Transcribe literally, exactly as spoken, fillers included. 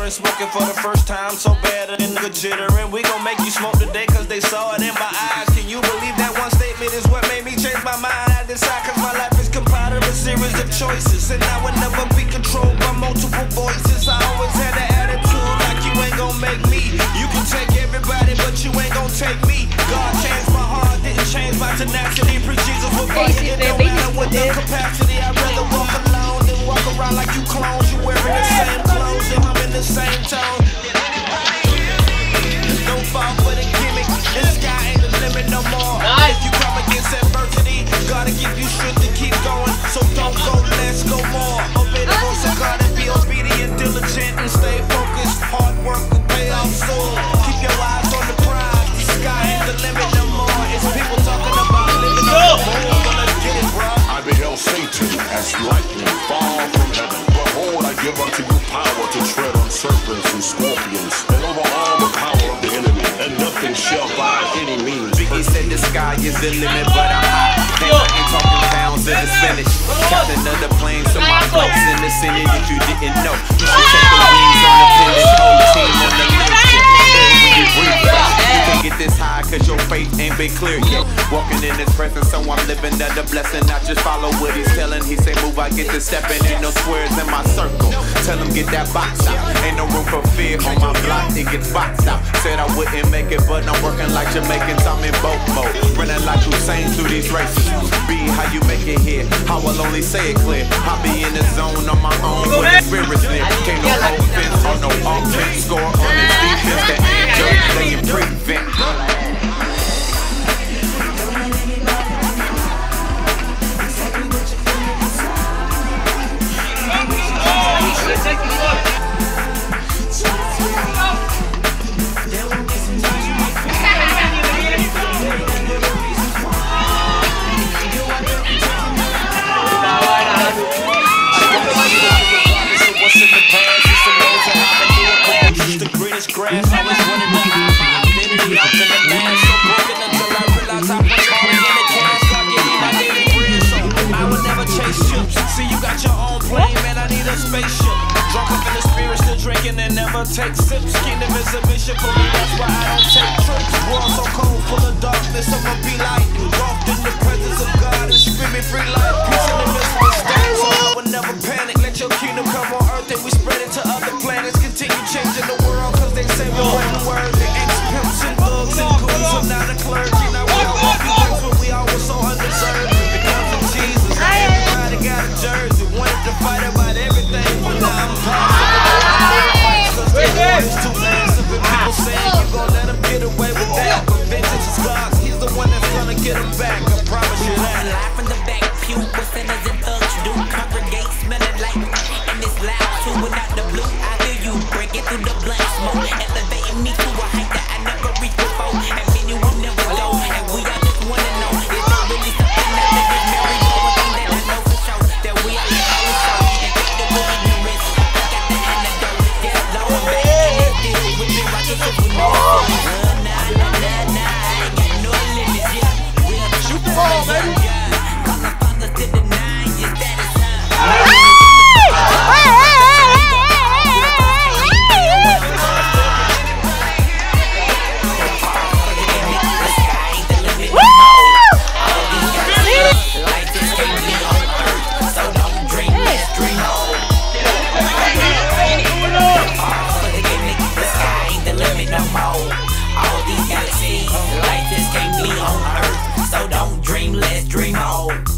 and smoking for the first time. So bad a nigga jittering. We gon' make you smoke today cause they saw it in my eyes. Can you believe that one statement is what made me change my mind? I decide cause my life is compiled of a series of choices, and I would never be controlled by multiple voices. I always had the attitude like you ain't gon' make me. You can take everybody but you ain't gon' take me. God changed my heart, didn't change my tenacity. Preach Jesus with fire, it don't matter what the capacity. I'd rather walk alone than walk around like you clones. You wearing the same clothes and I'm in the same tone. Don't fall for the gimmick, the sky ain't the limit no more. If you come against adversity, gotta give you strength to keep going. So don't go less, go more. Obey the voice of God and be obedient, diligent, and stay focused. Hard work will pay off soon. Keep your eyes on the prize, the sky ain't the limit no more. It's people talking about living on the moon, but let's get it, bro. I beheld Satan as lightning fall from heaven. Behold, I give unto you power to tread on serpents and scorpions, and over all the power of the enemy, and nothing shall by any means. Biggie said the sky is the limit, but I'm high. And I ain't talking pounds in the spinach. Captain of the planes, so my floats in the Senate. If you didn't know, you should check the wings on the finish. Whole team on the leadership. When you breathe fresh, you can get this high cause your faith ain't been clear yet. Walking in his presence, so I'm living under blessing. I just follow what he's telling. He say move, I get to stepping. Ain't no squares in my circle. Tell him get that box out. Ain't no room for fear on my block, it gets boxed out. Said I wouldn't make it, but I'm working like Jamaicans. I'm in boat mode, running like Hussein through these races. Be how you make it here, how I'll only say it clear. I'll be in the zone on my own with the spirits near. Can't no offense or no offense. Score on this defense, the angel, they can prevent. Grass, I was running the high, identity out in the mask. So broken until I realized I was falling in the cash. God gave me my daily bread, so I would never chase ships. See, you got your own plane, man, I need a spaceship. Drunk up in the spirit, still drinking and never take sips. Kingdom is a mission for me, that's why I don't take trips. World so cold, full of darkness, I'ma be light. Walked in the presence of God and screaming free life. Peace in the midst of the storm, so I would never panic. Let your kingdom come on earth and we spread it to other planets. Continue changing the world. They say we're writing words, they ex-pimps and thugs and goons, so now the clergy. Now we don't want things when we all were so undeserved. Because of Jesus, now everybody got a jersey. Wanted to fight about everything, but now I'm passive. Cause the war is too massive, and people saying you gon' let them get away with that. But vengeance is God's, he's the one that's gonna get them back. I promise you that. Live from the back pew, with sinners and thugs do congregate, smelling like, and it's loud too, without the blue. I hear you break it through the blunt smoke, elevating me to a height that I never reached before, and then you will never go. And we all just wanna know, is there really something that makes us marry? One thing that I know for sure, that we all live our soul, and take the good ignorance. I got the antidote, yes, low and back, and it's still with me, righteous as we know. Nah, nah, nah, nah, I ain't got no limits, yeah. We'll shoot the ball, baby. Call the father to the nine, yes, that is time. All these galaxies, lights just can't be on Earth. So don't dream, let's dream on.